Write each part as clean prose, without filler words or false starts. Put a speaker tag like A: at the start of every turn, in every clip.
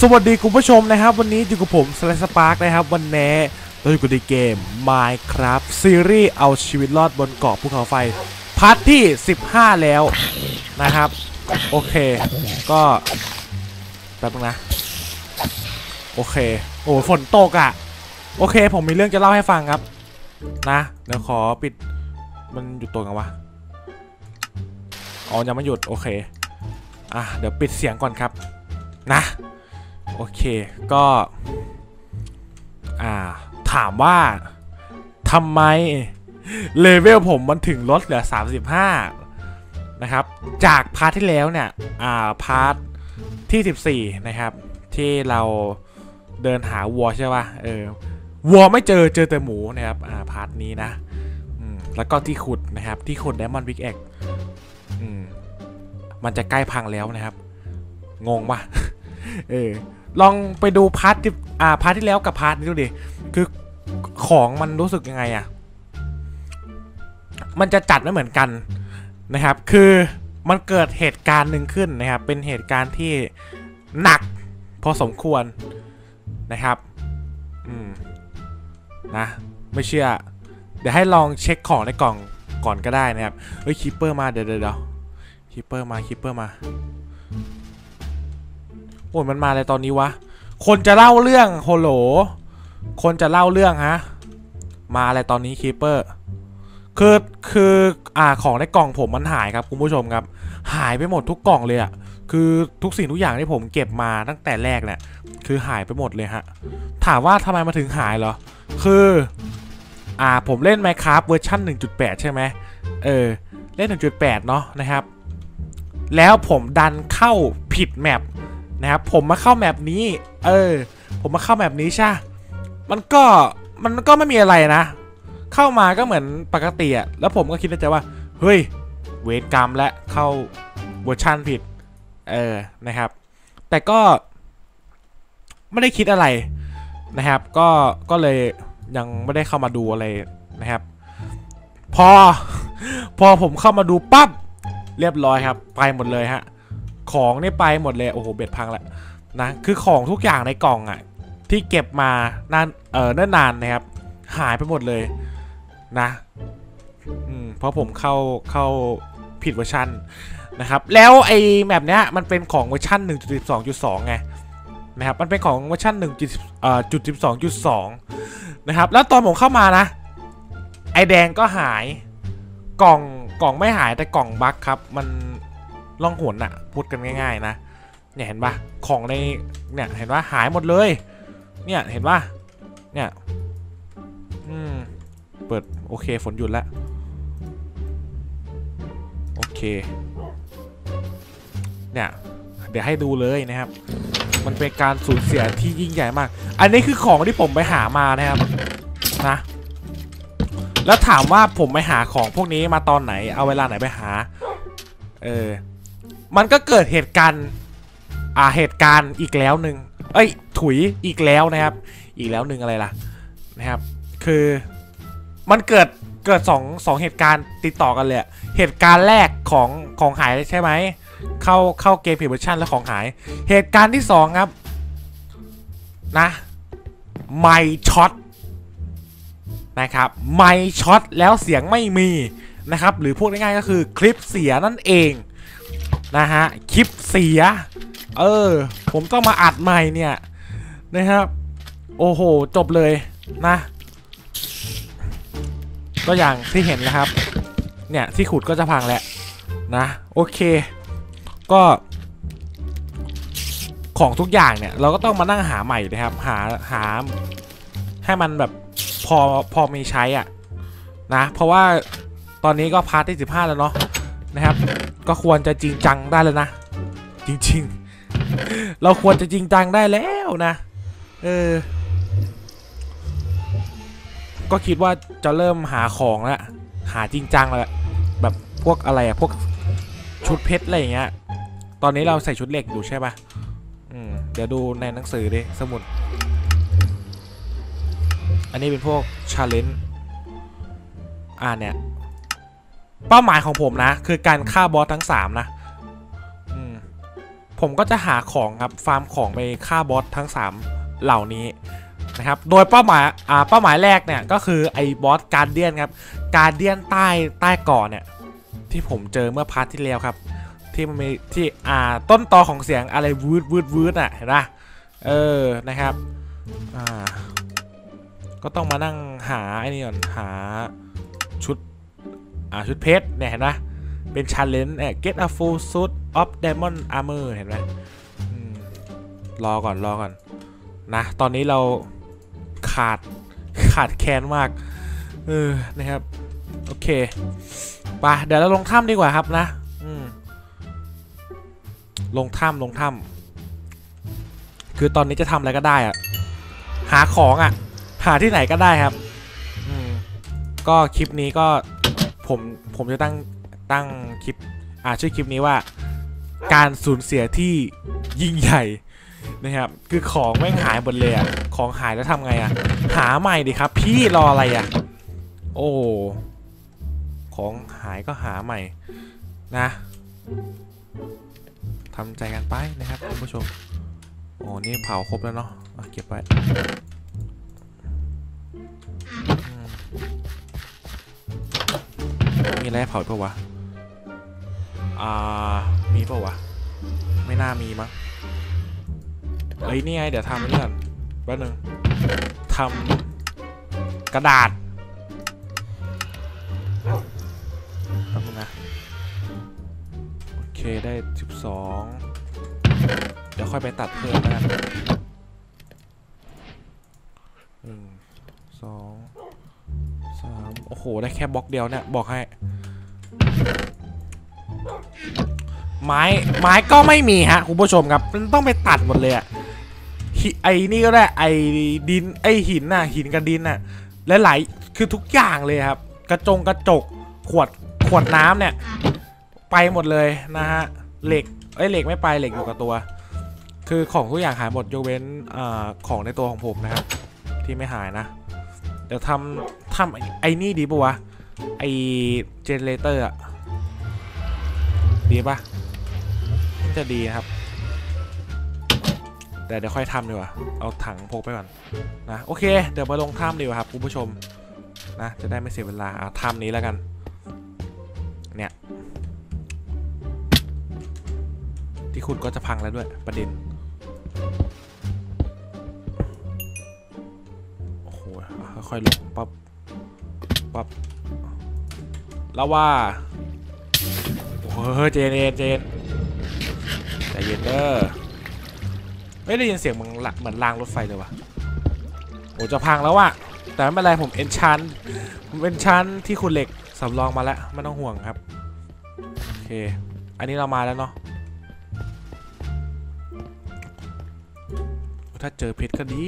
A: วัสดีคุณผู้ชมนะครับวันนี้อยู่กับผมสไลด์สปาร์กนะครับวันนี้เราอยู่กับในเกม Minecraft ซีรีส์เอาชีวิตรอดบนเกาะภูเขาไฟพาร์ทที่15แล้วนะครับโอเคก็แป๊บนึงนะโอเคโอ้ฝนตกอ่ะโอเคผมมีเรื่องจะเล่าให้ฟังครับนะเดี๋ยวขอปิดมันหยุดตัวกันวะอ๋อยังไม่หยุดโอเคเดี๋ยวปิดเสียงก่อนครับนะโอเคก็ถามว่าทำไมเลเวลผมมันถึงลดเหลือ35นะครับจากพาร์ทที่แล้วเนี่ยพาร์ทที่14นะครับที่เราเดินหาวัวใช่ป่ะวัวไม่เจอแต่หมูนะครับพาร์ทนี้นะแล้วก็ที่ขุดนะครับที่ขุดไดมอนด์พิกแอ็กมันจะใกล้พังแล้วนะครับงงป่ะลองไปดูพาร์ทที่แล้วกับพาร์ทนี้ดูดิคือของมันรู้สึกยังไงมันจะจัดไม่เหมือนกันนะครับคือมันเกิดเหตุการณ์หนึ่งขึ้นนะครับเป็นเหตุการณ์ที่หนักพอสมควรนะครับนะไม่เชื่อเดี๋ยวให้ลองเช็คของในกล่องก่อนก็ได้นะครับคีปเปอร์มาเดี๋ยวคีปเปอร์มาโอ้ยมันมาอะไรตอนนี้วะคนจะเล่าเรื่องโฮโหลคนจะเล่าเรื่องฮะมาอะไรตอนนี้คีปเปอร์คือของในกล่องผมมันหายครับคุณผู้ชมครับหายไปหมดทุกกล่องเลยคือทุกสิ่งทุกอย่างที่ผมเก็บมาตั้งแต่แรกเนี่ยคือหายไปหมดเลยฮะถามว่าทำไมมาถึงหายเหรอคือผมเล่น Minecraft เวอร์ชัน 1.8 ใช่ไหมเล่น 1.8 เนาะนะครับแล้วผมดันเข้าผิดแมปนะครับผมมาเข้าแมปนี้ผมมาเข้าแมปนี้ใช่มันก็ไม่มีอะไรนะเข้ามาก็เหมือนปกติแล้วผมก็คิดในใจว่าเฮ้ยเวรกรรมและเข้าเวอร์ชันผิดนะครับแต่ก็ไม่ได้คิดอะไรนะครับก็เลยยังไม่ได้เข้ามาดูอะไรนะครับพอผมเข้ามาดูปั๊บเรียบร้อยครับไปหมดเลยฮะของนี่ไปหมดเลยโอ้โหเบ็ดพังแล้วนะคือของทุกอย่างในกล่องที่เก็บมานานเนิ่นนานนะครับหายไปหมดเลยนะเพราะผมเข้าผิดเวอร์ชันนะครับแล้วไอ้แมปเนี้ยมันเป็นของเวอร์ชัน 1.12.2 ไงนะครับมันเป็นของเวอร์ชัน 1.12.2 นะครับแล้วตอนผมเข้ามานะไอแดงก็หายกล่องไม่หายแต่กล่องบั๊กครับมันล่องหนพูดกันง่ายๆนะเนี่ยเห็นปะของในเนี่ยเห็นปะหายหมดเลยเนี่ยเห็นปะเนี่ยเปิดโอเคฝนหยุดแล้วโอเคเนี่ยเดี๋ยวให้ดูเลยนะครับมันเป็นการสูญเสียที่ยิ่งใหญ่มากอันนี้คือของที่ผมไปหามานะครับนะแล้วถามว่าผมไปหาของพวกนี้มาตอนไหนเอาเวลาไหนไปหามันก็เกิดเหตุการณ์อีกแล้วหนึ่งถุยอีกแล้วนะครับอีกแล้วหนึ่งอะไรล่ะนะครับคือมันเกิดสองเหตุการณ์ติดต่อกันเลยเหตุการณ์แรกของหายใช่ไหมเข้าเกมผิดเวอร์ชันแล้วของหายเหตุการณ์ที่2ครับนะไมค์ช็อตนะครับไมค์ช็อตแล้วเสียงไม่มีนะครับหรือพูดง่ายๆก็คือคลิปเสียนั่นเองนะฮะคลิปเสียผมต้องมาอัดใหม่เนี่ยนะครับโอ้โหจบเลยนะก็อย่างที่เห็นนะครับเนี่ยที่ขุดก็จะพังแล้วนะโอเคก็ของทุกอย่างเนี่ยเราก็ต้องมานั่งหาใหม่นะครับหาให้มันแบบพอมีใช้นะเพราะว่าตอนนี้ก็พาร์ทที่15แล้วเนาะนะครับก็ควรจะจริงจังได้แล้วนะจริงๆเราควรจะจริงจังได้แล้วนะก็คิดว่าจะเริ่มหาของแล้วหาจริงจังแล้วแบบพวกอะไรพวกชุดเพชรอะไรอย่างเงี้ยตอนนี้เราใส่ชุดเหล็กอยู่ใช่ปะเดี๋ยวดูในหนังสือดิสมุดอันนี้เป็นพวกชาเลนจ์เนี่ยเป้าหมายของผมนะคือการฆ่าบอสทั้ง3นะผผมก็จะหาของครับฟาร์มของไปฆ่าบอสทั้ง3เหล่านี้นะครับโดยเป้าหมายแรกเนี่ยก็คือไอ้บอสการเดียนครับการเดียนใต้เกาะเนี่ยที่ผมเจอเมื่อพาร์ทที่แล้วครับที่มันมีที่ต้นตอของเสียงอะไรวืดอ่ะเห็นปะนะครับก็ต้องมานั่งหาไอ้นี่ก่อนหาชุดเพชรเนี่ยเห็นปะเป็น challenge get a full suit of diamond armor เห็นไหมรอก่อนนะตอนนี้เราขาดแคลนมากนะครับโอเคไปเดี๋ยวเราลงถ้ำดีกว่าครับนะลงถ้ำคือตอนนี้จะทำอะไรก็ได้อะหาของอะหาที่ไหนก็ได้ครับก็คลิปนี้ก็ผมจะตั้งคลิปชื่อคลิปนี้ว่าการสูญเสียที่ยิ่งใหญ่นะครับคือของแม่งหายหมดเลยอะของหายแล้วทำไงอะหาใหม่ดิครับพี่รออะไรอะโอ้ของหายก็หาใหม่นะทำใจกันไปนะครับคุณผู้ชมโอ้นี่เผาครบแล้วเนาะเก็บไว้มีอะไรเผาเปล่าวะมีเปล่าวะไม่น่ามีมั้งนี่ไงเดี๋ยวทำเรื่องแป๊บนึงทำกระดาษแป๊บนึงนะโอเคได้12เดี๋ยวค่อยไปตัดเพิ่มนะ1 2 3โอ้โหได้แค่บล็อกเดียวเนี่ยบอกให้ไม้ก็ไม่มีฮะคุณผู้ชมครับมันต้องไปตัดหมดเลยอะไอ้นี่ก็ได้ไอ้ดินไอ้หินน่ะหินกับดินน่ะและไหลคือทุกอย่างเลยครับกระจกขวดน้ำเนี่ยไปหมดเลยนะฮะเหล็กไม่ไปเหล็กอยู่กับตัวคือของทุกอย่างหายหมดยกเว้นของในตัวของผมนะครับที่ไม่หายนะเดี๋ยวทำไอ้นี่ดีปะวะไอ้เจเนเรเตอร์อะดีปะจะดีนะครับแต่เดี๋ยวค่อยทำดีกว่าเอาถังพกไปก่อนนะโอเคเดี๋ยวมาลงถ้ำดีกว่าครับคุณผู้ชมนะจะได้ไม่เสียเวลาเอาถ้ำนี้แล้วกันเนี่ยที่ขุดก็จะพังแล้วด้วยประเด็นโอ้โหค่อยๆลงปั๊บแล้วว่าโอ้โหเจนใจเย็นเด้อไม่ได้ยินเสียงเหมือนรางรถไฟเลยวะโอ้จะพังแล้วอะแต่ไม่เป็นไรผมเอนชันที่ขุดเหล็กสำรองมาแล้วไม่ต้องห่วงครับโอเคอันนี้เรามาแล้วเนาะถ้าเจอเพชรก็ดี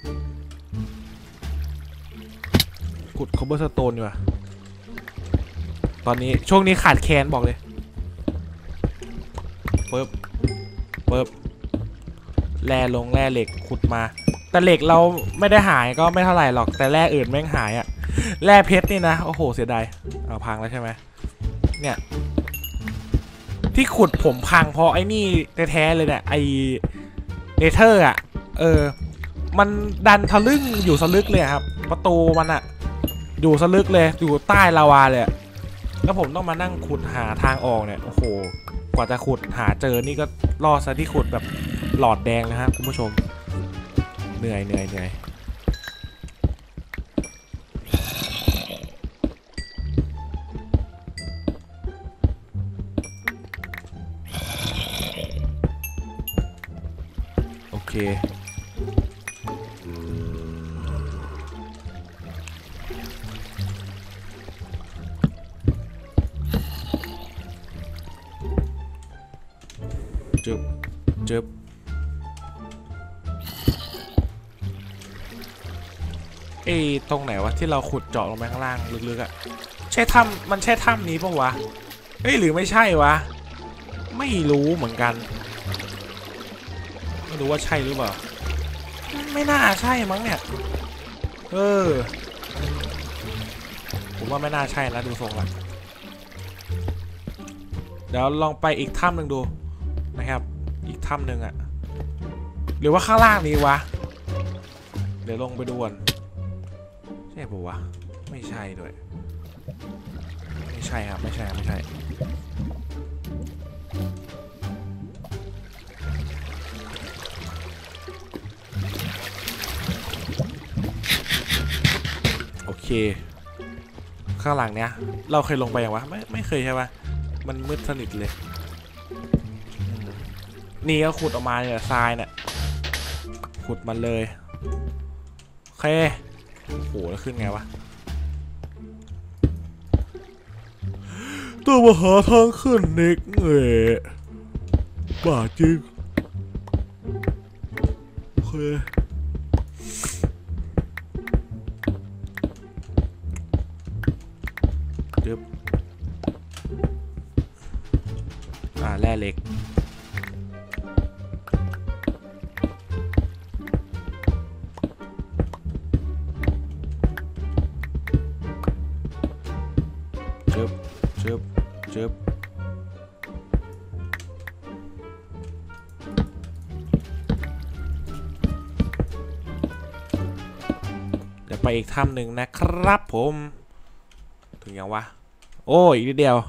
A: ขุดคอเบอร์สโตนอยู่อะตอนนี้ช่วงนี้ขาดแคลนบอกเลยเปิบแร่เหล็กขุดมาแต่เหล็กเราไม่ได้หายก็ไม่เท่าไหร่หรอกแต่แร่อื่นแม่งหายอะแร่เพชรนี่นะโอ้โหเสียดายเอาพังแล้วใช่ไหมเนี่ยที่ขุดผมพังเพราะไอ้นี่แท้ๆเลยเนี่ยไอเนเธอร์อะมันดันทะลึ่งอยู่สลึกเลยครับประตูมันอะอยู่สลึกเลยอยู่ใต้ลาวาเลยแล้วผมต้องมานั่งขุดหาทางออกเนี่ยโอ้โหกว่าจะขุดหาเจอนี่ก็รอซะที่ขุดแบบหลอดแดงเลยครับคุณผู้ชมเหนื่อยโอเคจึบตรงไหนวะที่เราขุดเจาะลงไปข้างล่างลึกๆอะใช่ถ้ำมันใช่ถ้ำนี้ปะวะหรือไม่ใช่วะไม่รู้เหมือนกันไม่รู้ว่าใช่หรือเปล่าไม่น่าใช่มั้งเนี่ยผมว่าไม่น่าใช่นะดูทรงละเดี๋ยวลองไปอีกถ้ำหนึ่งดูนะครับอีกถ้ำหนึ่งอะหรือว่าข้างล่างนี้วะเดี๋ยวลงไปดูก่อนใช่ปะวะไม่ใช่ด้วยไม่ใช่ครับไม่ใช่ไม่ใช่โอเคข้างหลังเนี้ยเราเคยลงไปยังวะไม่เคยใช่ปะมันมืดสนิทเลยนี่ก็ขุดออกมาเนี่ยทรายเนี่ยขุดมันเลยโอเคโหแล้วขึ้นไงวะต้องมาหาทางขึ้นเน็กเอ๋บ้าจริงโอเคเดี๋ยวแร่เหล็กจึบเดี๋ยวไปอีกถ้ำหนึ่งนะครับผมถึงยังวะโอ้ยอีกนิดเดียว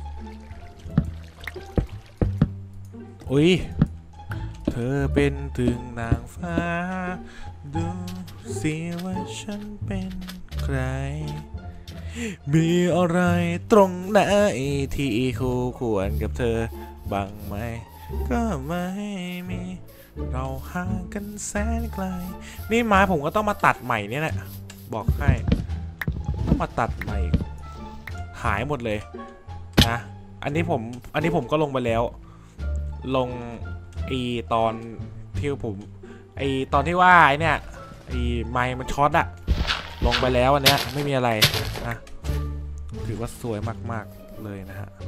A: อุ้ยเธอเป็นถึงนางฟ้าดูสิว่าฉันเป็นใครมีอะไรตรงไหนที่คู่ควรกับเธอบ้างไหมก็ไม่มีเราห่างกันแสนไกลนี่ไม้ผมก็ต้องมาตัดใหม่เนี่ยแหละบอกให้ต้องมาตัดใหม่หายหมดเลยนะอันนี้ผมก็ลงไปแล้วลงตอนที่ผมตอนที่ว่าเนี่ยไม้มันช็อตอะลงไปแล้วอันเนี้ยไม่มีอะไรนะถือว่าสวยมากๆเลยนะฮะ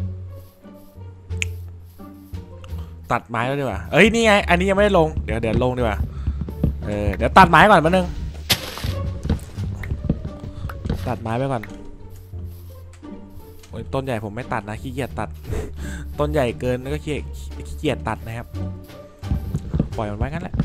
A: ตัดไม้แล้วดีกว่าเอ้ยนี่ไงอันนี้ยังไม่ได้ลงเดี๋ยวลงดีกว่าเดี๋ยวตัดไม้ก่อนแป๊บนึงตัดไม้ไปก่อนโอ้ยต้นใหญ่ผมไม่ตัดนะขี้เกียจตัดต้นใหญ่เกินแล้วก็ขี้เกียจตัดนะครับปล่อยมันไว้งั้นแหละ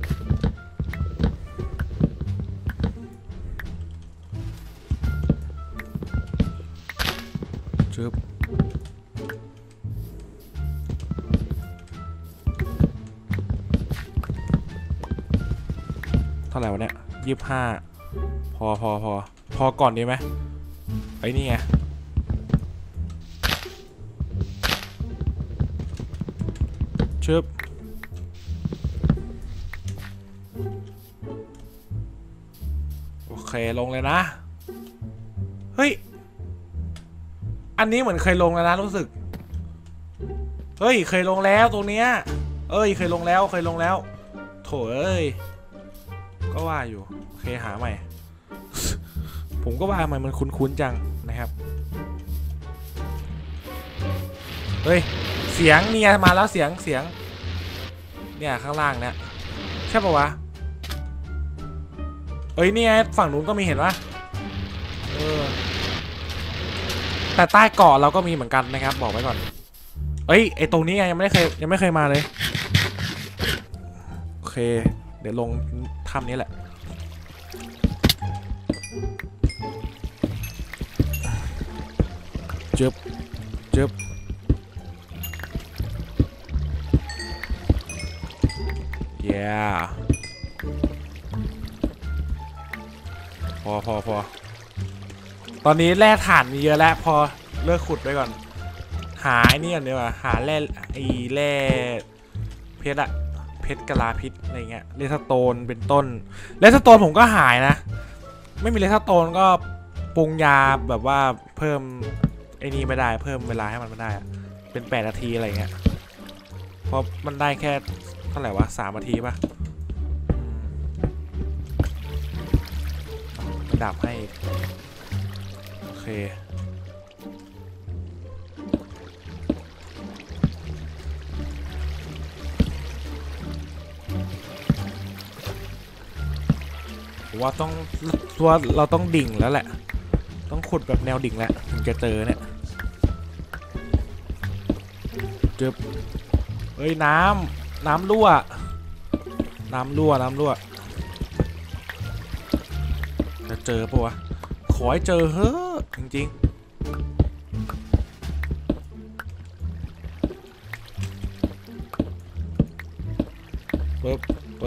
A: เท่าไหร่วะเนี่ย25พอก่อนดีไหมไอ้นี่ไงชึบโอเคลงเลยนะเฮ้ยอันนี้เหมือนเคยลงแล้วนะรู้สึกเฮ้ยเคยลงแล้วตรงเนี้ยเคยลงแล้วโถเอ้ยก็ว่าอยู่โอเคหาใหม่ ผมก็ว่ามันคุ้นๆจังนะครับเฮ้ยเสียงเนี่ยมาแล้วเสียงเนี่ยข้างล่างเนี่ยใช่ปะวะนี่ไงฝั่งนู้นก็มีเห็นปะแต่ใต้เกาะเราก็มีเหมือนกันนะครับบอกไว้ก่อนไอตรงนี้ไงยังไม่เคยมาเลยโอเคเดี๋ยวลงถ้ำนี้แหละจึบพอตอนนี้แร่ถ่านมีเยอะแล้วพอเลิกขุดไปก่อนหาไอ้นี่ก่อนดีกว่าหาแร่แร่เพชรอะเพชรกะลาพิษอะไรเงี้ยเลสโตนเป็นต้นเลสโตนผมก็หายนะไม่มีเลสโตนก็ปรุงยาแบบว่าเพิ่มไอ้นี่ไม่ได้เพิ่มเวลาให้มันไม่ได้เป็น8 นาทีอะไรเงี้ยเพราะมันได้แค่เท่าไหร่วะ3 นาทีป่ะดับให้โอเคว่าเราต้องดิ่งแล้วแหละต้องขุดแบบแนวดิ่งแหละถึงจะเจอเนี่ยจึบน้น้ำรั่วน้ำรั่วจะเจอปะวะขอให้เจอเฮ้อจริงๆเปิบ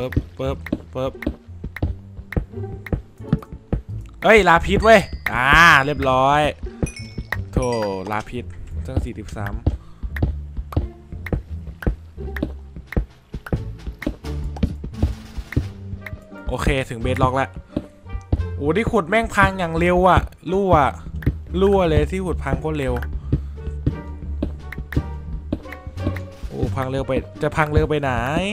A: เฮ้ยลาพิษเว้ยเรียบร้อยโธ่ลาพิษตั้ง43โอเคถึงเบสล็อกแล้วโอ้ที่ขุดแม่งพังอย่างเร็วอ่ะรั่วเลยที่ขุดพังโคตรเร็วโอ้พังเร็วไปจะพังเร็วไปไหน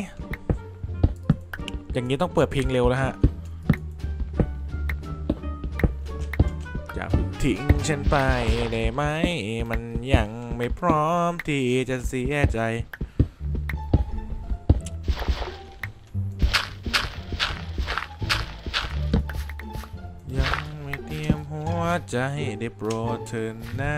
A: อย่างนี้ต้องเปิดเพลงเร็วแล้วฮะอย่าทิ้งฉันไปได้ไหมมันยังไม่พร้อมที่จะเสียใจยังไม่เตรียมหัวใจได้โปรดเถิดนะ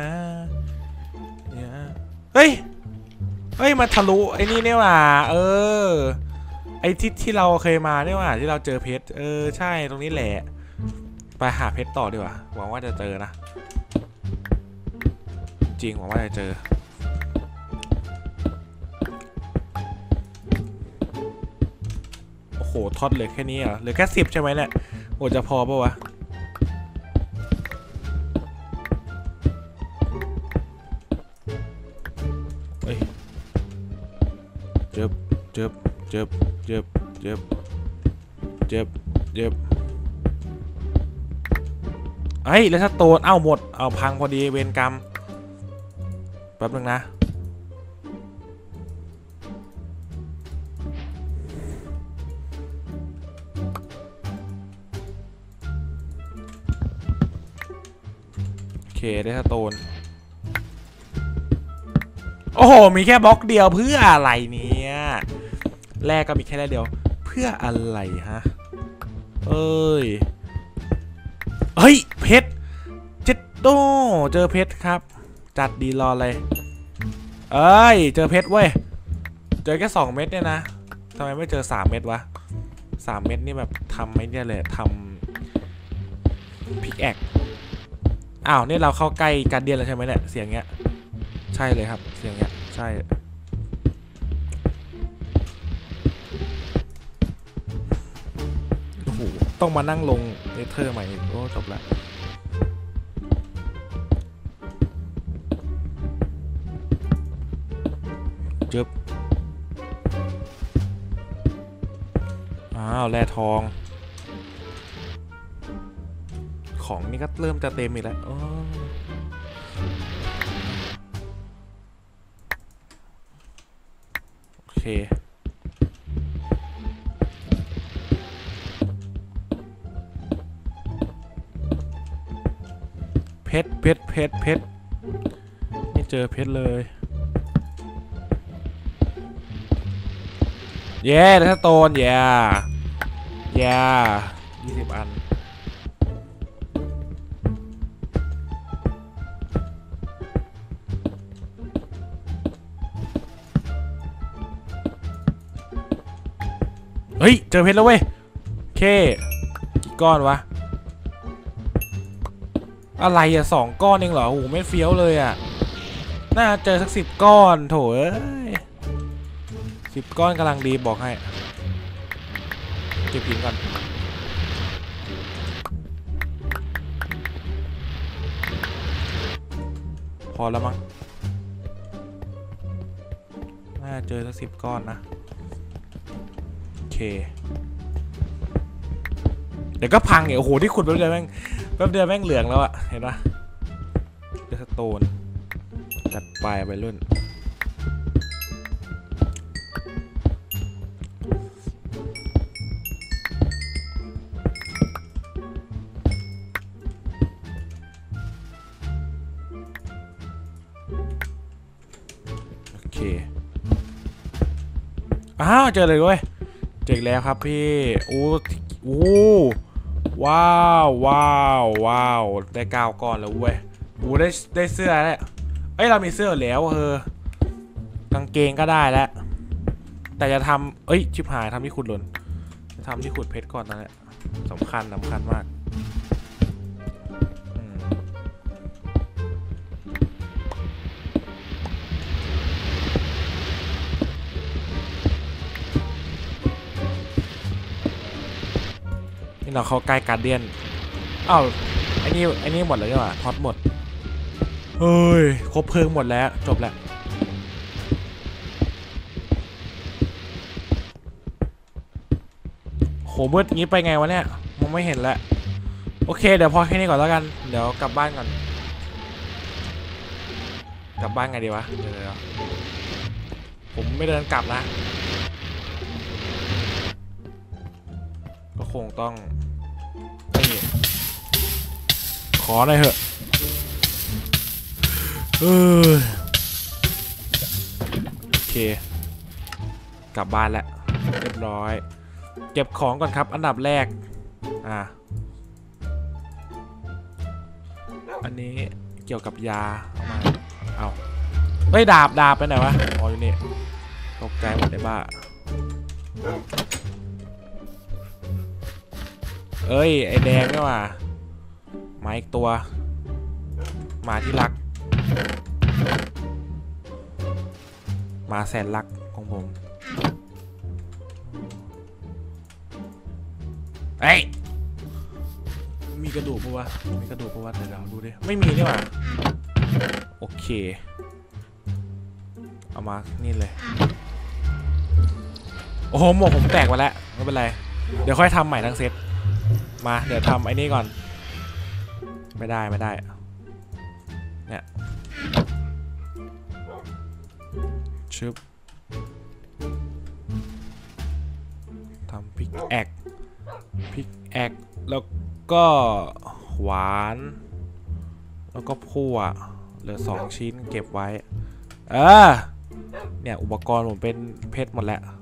A: เฮ้ยมันทะลุไอ้นี่เนี่ยว่ะไอ้ที่เราเคยมาเนี่ยว่ะที่เราเจอเพชรใช่ตรงนี้แหละไปหาเพชรต่อดีกว่าหวังว่าจะเจอนะจริงหวังว่าจะเจอโอ้โหทอดเหลือแค่นี้เหรอเหลือแค่10ใช่ไหมเนี่ยโอ้จะพอปะวะเฮ้ยเจ็บเฮ้ยแล้วถ้าโตนหมดพังพอดีเวรกรรมแป๊บนึงนะโอเคได้ถ้าโตนโอ้โหมีแค่บล็อกเดียวเพื่ออะไรเนี่ยแรกก็มีแค่เดียวเพื่ออะไรฮะเฮ้ยเพชรเจ็ดโตเจอเพชรครับจัดดีรอเลยเจอเพชรเว้ยเจอแค่2 เม็ดเนี่ยนะทำไมไม่เจอ3 เม็ดวะ3 เม็ดนี่แบบทำไม่ได้เลยทำพิกแอคนี่เราเข้าใกล้การเดียนแล้วใช่ไหมเนี่ยเสียงเงี้ยใช่เลยครับเสียงเงี้ยใช่โอ้โหต้องมานั่งลงเนเธอร์ใหม่โอ้จบละเจ็บแร่ทองของนี่ก็เริ่มจะเต็มอีกแล้วโอเคเพชรไม่เจอเพชรเลยเย้แล้วถ้าโตน20 อันเฮ้ยเจอเพชรแล้วเว้ยกี่ก้อนวะอะไร2 ก้อนเองเหรอโอ้โหไม่เฟี้ยวเลยน่าเจอสัก10 ก้อนโถ10 ก้อนกำลังดีบอกให้เก็บหินก่อนพอแล้วมั้งน่าเจอสัก10 ก้อนนะโอเคเดี๋ยวก็พังโอ้โหที่ขุดแป๊บเดียวแม่งเหลืองแล้วเห็นปะเดสโตนจัดไปรุ่นโอเคเจอเลยเว้ยเจอแล้วครับพี่โอ้ว้าวได้9 ก้อนแล้วเว้ยได้เสื้อแล้วเรามีเสื้อแล้วกางเกงก็ได้แล้วแต่จะทำเอ้ยชิบหายทำที่ขุดหล่นจะทำที่ขุดเพชรก่อนนะเนี่ยสำคัญมากนี่เราเข้าใกล้การเดียนอ้าวไอ้นี่หมดเลยดีกว่าท็อตหมดเฮ้ยครบเพลิงหมดแล้วจบแล้วโหมืดงี้ไปไงวะเนี่ยมองไม่เห็นแล้วโอเคเดี๋ยวพอแค่นี้ก่อนแล้วกันเดี๋ยวกลับบ้านก่อนกลับบ้านไงดีวะเดี๋ยวผมไม่เดินกลับนะก็คงต้องนี่ขอหน่อยเถอะโอเคกลับบ้านแล้วเรียบร้อยเก็บของก่อนครับอันดับแรกอันนี้เกี่ยวกับยาเอามาเอาเฮ้ยดาบไปไหนวะอ๋ออยู่นี่ตกใจหมดเลยบ้าเอ้ยไอแดงนี่ว่ะมาอีกตัวมาที่รักมาแสนรักของผมเอ้ยมีกระดูกปะวะมีกระดูกปะวะเดี๋ยวเราดูดิไม่มีนี่หว่าโอเคเอามานี่เลยโอ้โหหมวกผมแตกไปแล้วไม่เป็นไรเดี๋ยวค่อยทำใหม่ทั้งเซตมาเดี๋ยวทำไอ้นี่ก่อนไม่ได้เนี่ยชึบทำพิกแอกแล้วก็หวานแล้วก็พั่วเหลือ2 ชิ้นเก็บไว้เนี่ยอุปกรณ์ผมเป็นเพชรหมดแล้ว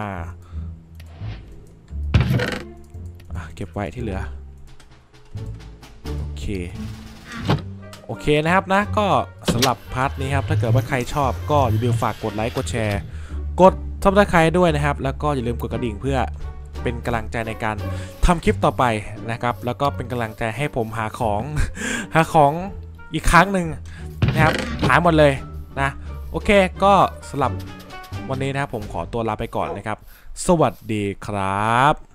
A: เก็บไว้ที่เหลือโอเคนะครับนะก็สำหรับพาร์ทนี้ครับถ้าเกิดว่าใครชอบก็อย่าลืมฝากกดไลค์กดแชร์กดซับสไครต์ด้วยนะครับแล้วก็อย่าลืมกดกระดิ่งเพื่อเป็นกำลังใจในการทำคลิปต่อไปนะครับแล้วก็เป็นกำลังใจให้ผมหาของอีกครั้งหนึ่งนะครับหาหมดเลยนะโอเคก็สำหรับวันนี้นะครับผมขอตัวลาไปก่อนนะครับสวัสดีครับ